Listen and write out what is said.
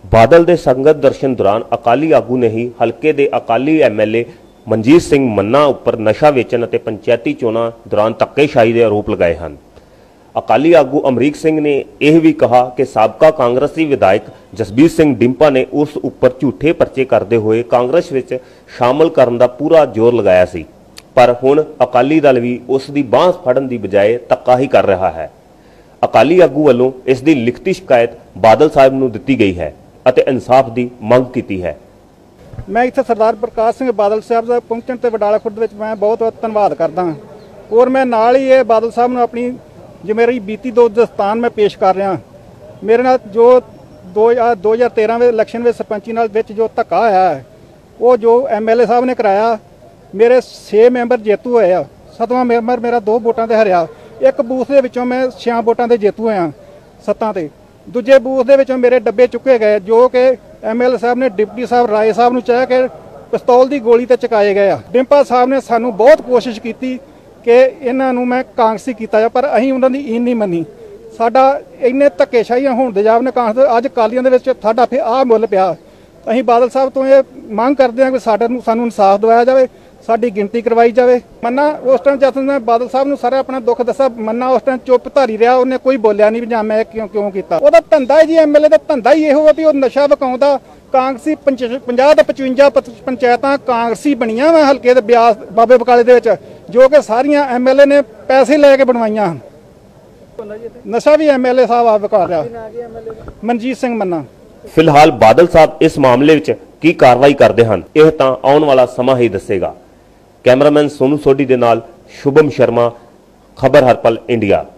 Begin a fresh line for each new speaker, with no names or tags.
बादल के संगत दर्शन दौरान अकाली आगू ने ही हल्के के अकाली MLA मनजीत सिंह मन्ना उपर नशा वेचन और पंचायती चोणां दौरान धक्केशाही के आरोप लगाए हैं। अकाली आगू अमरीक सिंह ने यह भी कहा कि साबका कांग्रेसी विधायक जसबीर सिंह डिंपा ने उस उपर झूठे परचे करते हुए कांग्रेस विच शामिल करने का पूरा जोर लगाया सी, पर हुण अकाली दल भी उसकी बांह फड़न की बजाय धक्का ही कर रहा है। अकाली आगू वालों इसकी लिखती शिकायत बादल साहब नूं दित्ती गई है ਅਤੇ इंसाफ की मंग की है।
मैं इत्थे सरदार प्रकाश सिंह बादल साहब का पहुंचण ते वडाला खुर्द विच मैं बहुत बहुत धन्नवाद करदा हां और मैं नाल ही ये बादल साहब नूं अपनी जो मेरी बीती दो दस्तान मैं पेश कर रहा। मेरे नाल जो 2013 में इलैक्शन में सरपंची नाल विच जो धक्का होया है वो जो MLA साहब ने कराया, मेरे 6 मैंबर जेतू होए आ, 7वां मैंबर मेरा 2 वोटां ते हरिया, एक बूथ दे विचों मैं 6 वोटां ते जेतू होया 7 ते। दूजे बूथ दे विचों मेरे डब्बे चुके गए जो कि MLA साहब ने डिप्टी साहब राय साहब नूं चाह के पिस्तौल की गोली ते चुकाए गए आ। डिंपा साहब ने सानू बहुत कोशिश की कि इन्हां नूं मैं कांग्रेसी कीता जा, पर असीं उन्हां दी ईन नहीं मनी। साडा इन्ने धक्केशाहीआं होण दे जाब ने कांग्रेस अज अकालियां दे विच साडा फिर आ मुੱਲ पिया। असीं बादल साहब तो ये मंग करते हैं कि सानू इंसाफ दिवाया जाए, साडी गिनती करवाई जाए। मन्ना उस टाइम जद मैं बादल साहब नूं सारा अपना दुख दसा, मन्ना उस टाइम चुप धारी रहा, उन्हें कोई बोलिया नहीं जां मैं क्यों किया। वह धंधा ही जी MLA का धंधा ही इहो भी नशा विकाउंदा। कांग्रेसी 50 तो 55 पंचायतां कांग्रेसी बनियां वा हल्के दे ब्यास बाबे बकाले दे विच, जो कि सारियां MLA ने पैसे लैके बनवाइयां। नशा भी MLA साहब आप विका रहा, मनजीत सिंह मन्ना।
फिलहाल बादल साहब इस मामले विच की कार्रवाई करते हैं, यह तां आउण वाला समा ही दसेगा। कैमरामैन सोनू सोढी दे नाल शुभम शर्मा, खबर हर पल इंडिया।